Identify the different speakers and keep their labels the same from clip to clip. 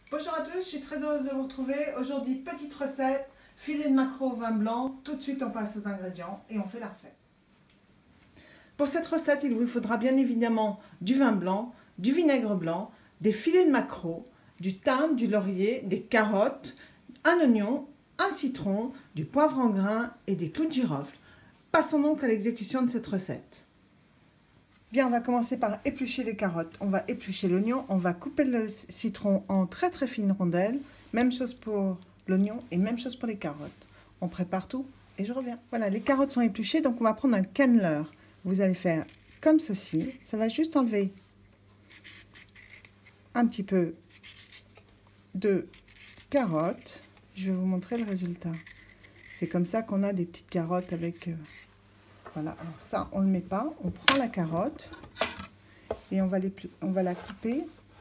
Speaker 1: Bonjour à tous, je suis très heureuse de vous retrouver. Aujourd'hui, petite recette, filet de maquereau au vin blanc. Tout de suite, on passe aux ingrédients et on fait la recette. Pour cette recette, il vous faudra bien évidemment du vin blanc, du vinaigre blanc, des filets de maquereau, du thym, du laurier, des carottes, un oignon, un citron, du poivre en grains et des clous de girofle. Passons donc à l'exécution de cette recette. Bien, on va commencer par éplucher les carottes. On va éplucher l'oignon, on va couper le citron en très très fines rondelles. Même chose pour l'oignon et même chose pour les carottes. On prépare tout et je reviens. Voilà, les carottes sont épluchées, donc on va prendre un canneleur. Vous allez faire comme ceci. Ça va juste enlever un petit peu de carottes. Je vais vous montrer le résultat. C'est comme ça qu'on a des petites carottes avec... Voilà, alors ça, on ne le met pas. On prend la carotte et on va la couper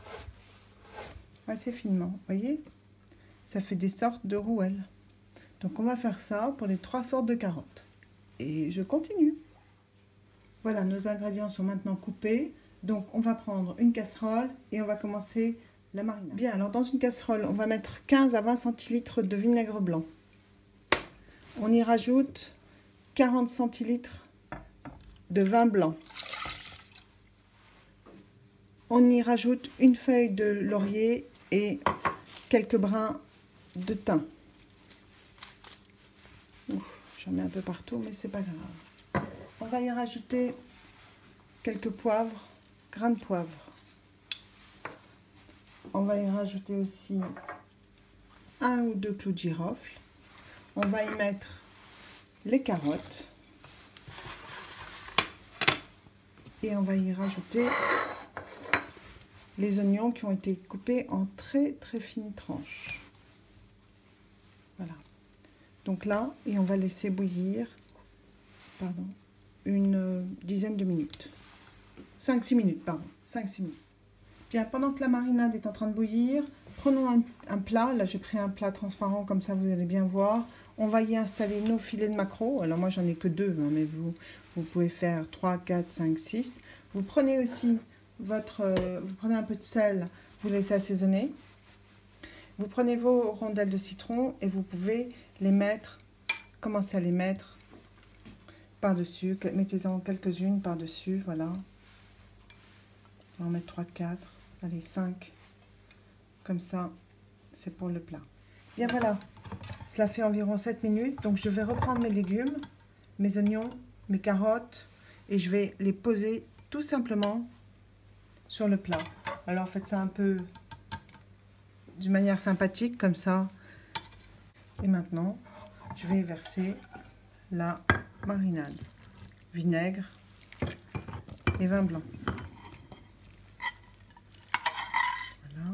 Speaker 1: assez finement. Vous voyez, ça fait des sortes de rouelles. Donc, on va faire ça pour les 3 sortes de carottes. Et je continue. Voilà, nos ingrédients sont maintenant coupés. Donc, on va prendre une casserole et on va commencer la marinade. Bien, alors dans une casserole, on va mettre 15 à 20 centilitres de vinaigre blanc. On y rajoute 40 centilitres de vin blanc. On y rajoute une feuille de laurier et quelques brins de thym. J'en mets un peu partout, mais c'est pas grave. On va y rajouter quelques poivres, grains de poivre. On va y rajouter aussi 1 ou 2 clous de girofle. On va y mettre les carottes. Et on va y rajouter les oignons qui ont été coupés en très très fines tranches. Voilà. Donc là, et on va laisser bouillir une dizaine de minutes. 5-6 minutes, pardon. 5-6 minutes. Bien, pendant que la marinade est en train de bouillir, prenons un plat. Là, j'ai pris un plat transparent, comme ça vous allez bien voir. On va y installer nos filets de maquereau. Alors moi, j'en ai que 2, hein, mais vous pouvez faire 3, 4, 5, 6. Vous prenez aussi vous prenez un peu de sel, vous laissez assaisonner. Vous prenez vos rondelles de citron et vous pouvez les mettre, commencer à les mettre par-dessus. Mettez-en quelques-unes par-dessus, voilà. On va en mettre 3, 4, allez 5. Comme ça, c'est pour le plat. Bien voilà, cela fait environ 7 minutes. Donc je vais reprendre mes légumes, mes oignons, mes carottes et je vais les poser tout simplement sur le plat. Alors faites ça un peu d'une manière sympathique comme ça. Et maintenant, je vais verser la marinade. Vinaigre et vin blanc. Voilà.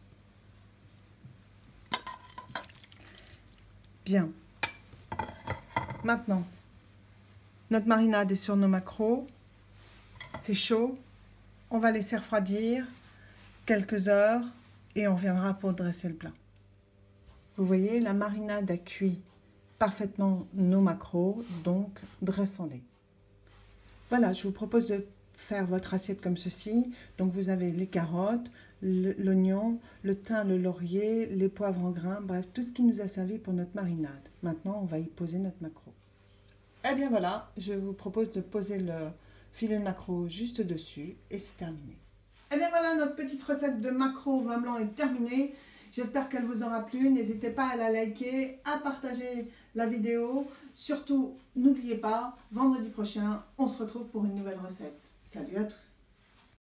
Speaker 1: Bien. Maintenant, notre marinade est sur nos maquereaux. C'est chaud. On va laisser refroidir quelques heures et on reviendra pour dresser le plat. Vous voyez, la marinade a cuit parfaitement nos maquereaux, donc dressons-les. Voilà, je vous propose de faire votre assiette comme ceci. Donc vous avez les carottes, l'oignon, le thym, le laurier, les poivres en grains, bref, tout ce qui nous a servi pour notre marinade. Maintenant, on va y poser notre maquereau. Eh bien voilà, je vous propose de poser le filet de maquereau juste dessus et c'est terminé. Et bien voilà, notre petite recette de maquereau au vin blanc est terminée. J'espère qu'elle vous aura plu. N'hésitez pas à la liker, à partager la vidéo. Surtout, n'oubliez pas, vendredi prochain, on se retrouve pour une nouvelle recette. Salut à tous!